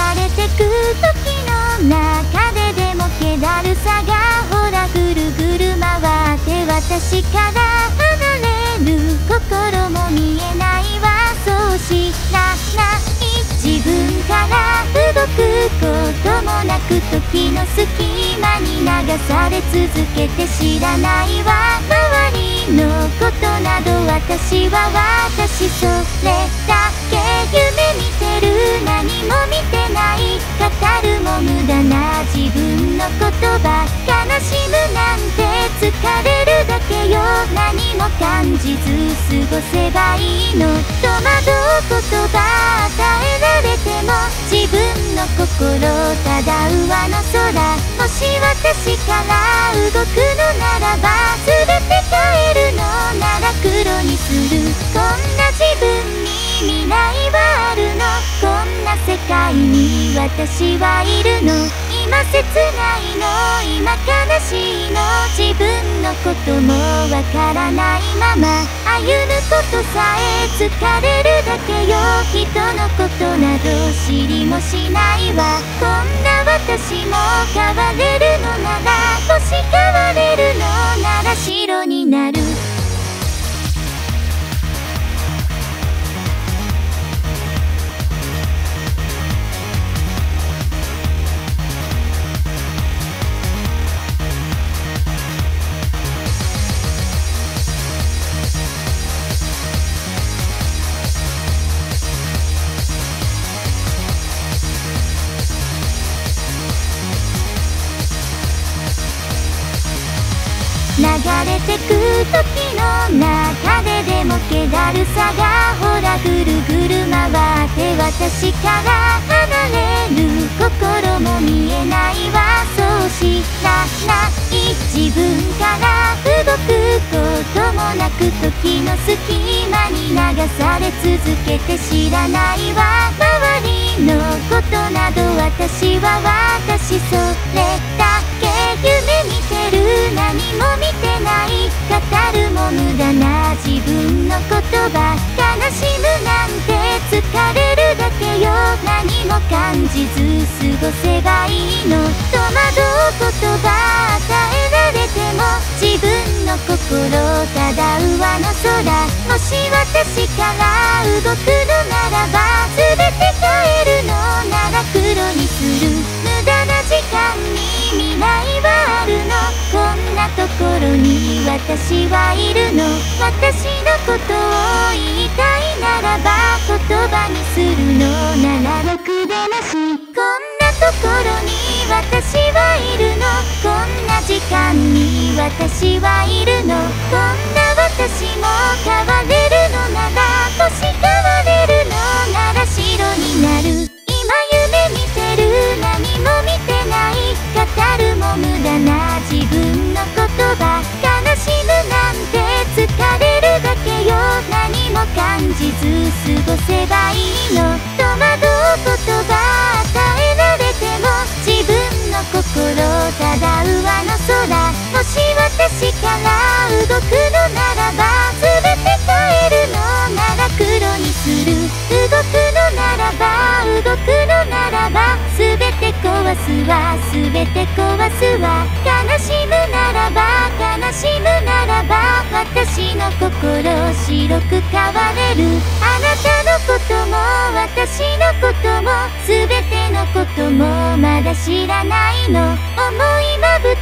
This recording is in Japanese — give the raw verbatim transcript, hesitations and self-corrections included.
れてく時の中ででも気だるさがほらぐるぐる回って私から離れる心も見えないわそう知らない自分から動くこともなく時の隙間に流され続けて知らないわ周りのことなど私は私それだけ夢見てる何も見てない語るも無駄な自分の言葉悲しむなんて疲れるだけよ何も感じず過ごせばいいの戸惑う言葉与えられても自分の心ただ上の空もし私から動くのならば全て変えるのなら黒にするこんな自分に未来はあるのこんな世界に私はいるの今切ないの今悲しいの自分のこともわからないまま歩むことさえ疲れるだけよ人のことなど知りもしないわこんな私も変われるのならもし変われるのなら白になる流れてく時の中ででも気だるさがほらぐるぐる回って私から離れる心も見えないわそう知らない自分から動くこともなく時の隙間に流され続けて知らないわ周りのことなど私は私それだけ夢見てる何も見てない語るも無駄な自分の言葉悲しむなんて疲れるだけよ何も感じず過ごせばいいの戸惑う言葉与えられても自分の心ただ上の空もし私から動くのならば全て変えるのなら黒にする無駄な時間に未来はあるのこんなところに私はいるの私のことを言いたいならば言葉にするのなら楽でなしこんなところに私はいるのこんな時間に私はいるのこんな私も変われるのならもし変われるのなら白になる今夢見てる何も見てない語るも無駄な自分の言葉悲しむなんて疲れるだけよ何も感じず過ごせばいいの戸惑う言葉与えられても自分の心ただ上の空もし私から動くのならば全て変えるのなら黒にする動くのならば動くのならば全て壊すわ全て壊すわ悲しむならば悲しむならば私の心白く変われるあなたのことも私のことも全てのこともまだ知らないの思いまぶ